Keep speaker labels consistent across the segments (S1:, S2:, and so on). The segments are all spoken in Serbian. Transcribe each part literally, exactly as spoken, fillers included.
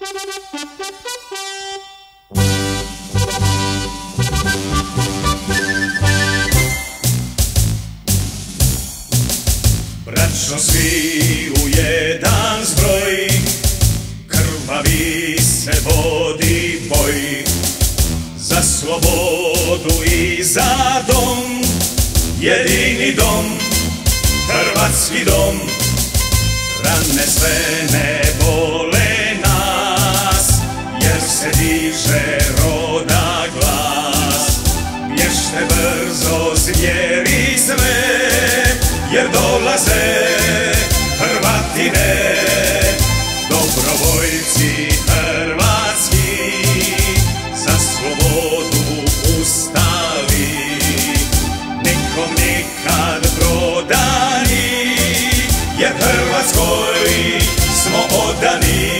S1: Braćo svi u jedan zbroj, krvavi se vodi boj, za slobodu i za dom, jedini dom, hrvatski dom. Rane sve ne bole nas, jer se diže roda glas. Bježte brzo zvijeri sve, jer dolaze Hrvatine, dobrovoljci hrvatski, za slobodu ustali. Nikom nikad prodani, jer Hrvatskoj smo odani.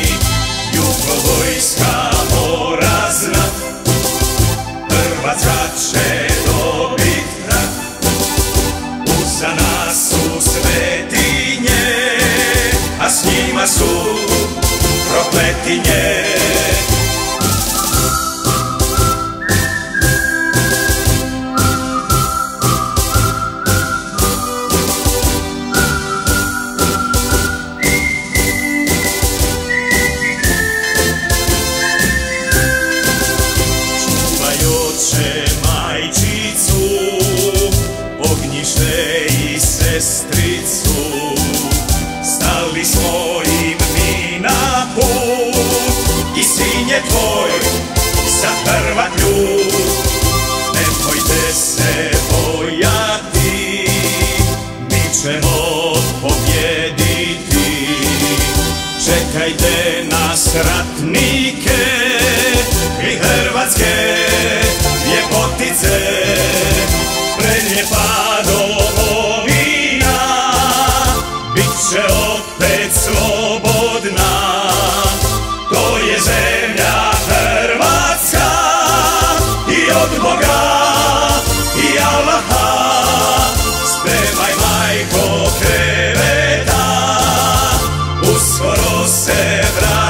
S1: Jugovojska mora znat, Hrvatska će dobit rat. Uza nas su svetinje, a s njima su prokletinje. Čuvaj oče majčicu, ognjište i sestricu. Stali smo im mi na put, i sin je tvoj za Hrvat ljud. Nemojte se bojati, mi ćemo pobjediti. Čekajte nas ratnike i hrvatske ljepotice. Prelijepa domovina bit će opet slobodna. To je zemlja Hrvatska i od Boga i Allaha. Spremaj majko kreveta, uskoro se vrati.